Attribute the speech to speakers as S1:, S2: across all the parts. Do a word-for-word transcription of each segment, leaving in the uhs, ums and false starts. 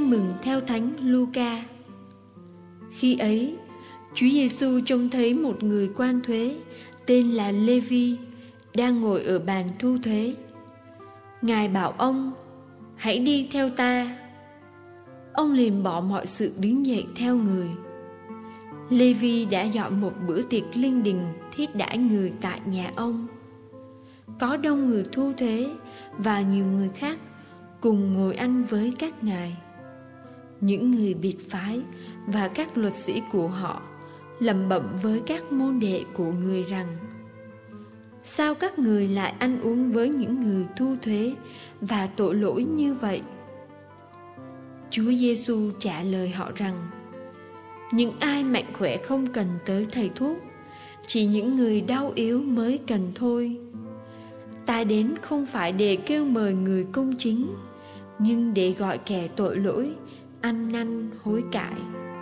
S1: Tin mừng theo Thánh Luca. Khi ấy, Chúa Giêsu trông thấy một người quan thuế tên là Lê-vi đang ngồi ở bàn thu thuế. Ngài bảo ông: "Hãy đi theo ta." Ông liền bỏ mọi sự đứng dậy theo người. Lê-vi đã dọn một bữa tiệc linh đình thiết đãi người tại nhà ông. Có đông người thu thuế và nhiều người khác cùng ngồi ăn với các ngài. Những người biệt phái và các luật sĩ của họ lẩm bẩm với các môn đệ của người rằng: "Sao các người lại ăn uống với những người thu thuế và tội lỗi như vậy?" Chúa Giêsu trả lời họ rằng: "Những ai mạnh khỏe không cần tới thầy thuốc, chỉ những người đau yếu mới cần thôi. Ta đến không phải để kêu mời người công chính, nhưng để gọi kẻ tội lỗi ăn năn hối cải."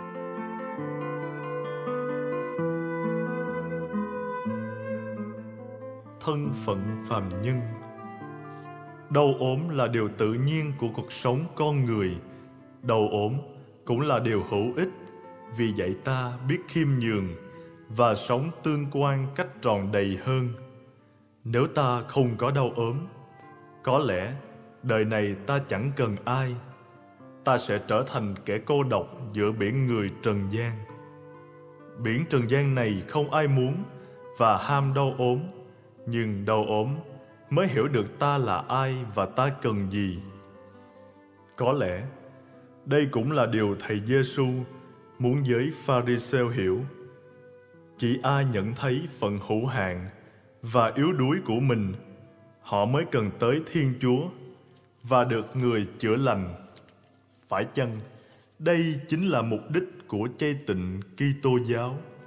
S2: Thân phận phàm nhân. Đau ốm là điều tự nhiên của cuộc sống con người. Đau ốm cũng là điều hữu ích, vì dạy ta biết khiêm nhường và sống tương quan cách tròn đầy hơn. Nếu ta không có đau ốm, có lẽ đời này ta chẳng cần ai. Ta sẽ trở thành kẻ cô độc giữa biển người trần gian. Biển trần gian này không ai muốn và ham đau ốm, nhưng đau ốm mới hiểu được ta là ai và ta cần gì. Có lẽ đây cũng là điều Thầy Giêsu muốn giới Pha-ri-sêu hiểu. Chỉ ai nhận thấy phận hữu hạn và yếu đuối của mình, họ mới cần tới Thiên Chúa và được người chữa lành. Phải chăng đây chính là mục đích của chay tịnh Kitô giáo?